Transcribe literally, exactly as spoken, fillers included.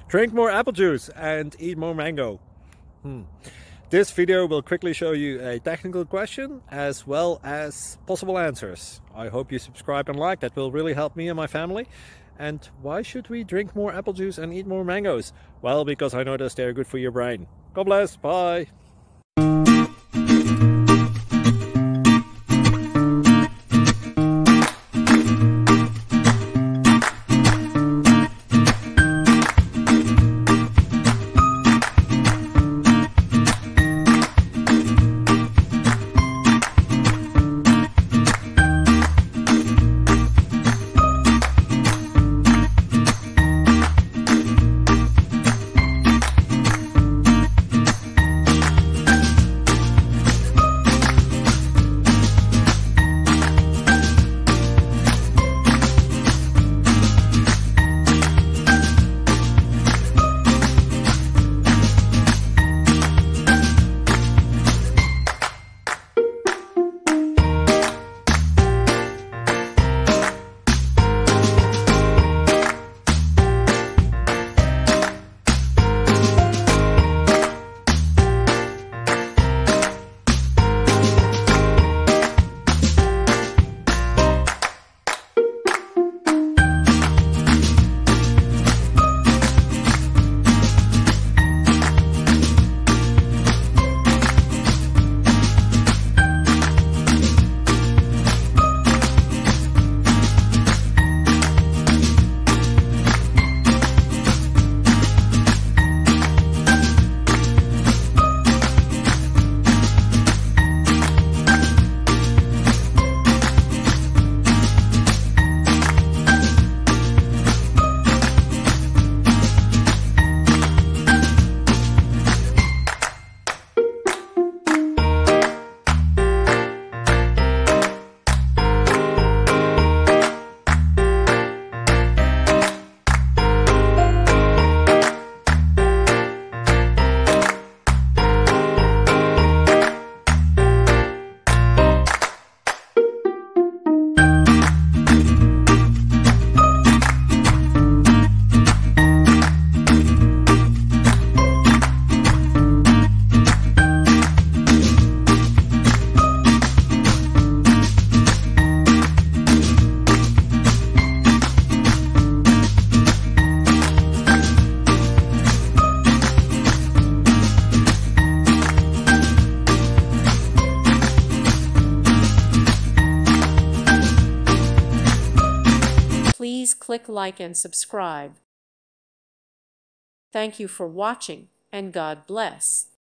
Drink more apple juice and eat more mango. Hmm. This video will quickly show you a technical question as well as possible answers. I hope you subscribe and like, that will really help me and my family. And why should we drink more apple juice and eat more mangoes? Well, because I noticed they're good for your brain. God bless, bye! Please click like and subscribe. Thank you for watching, and God bless.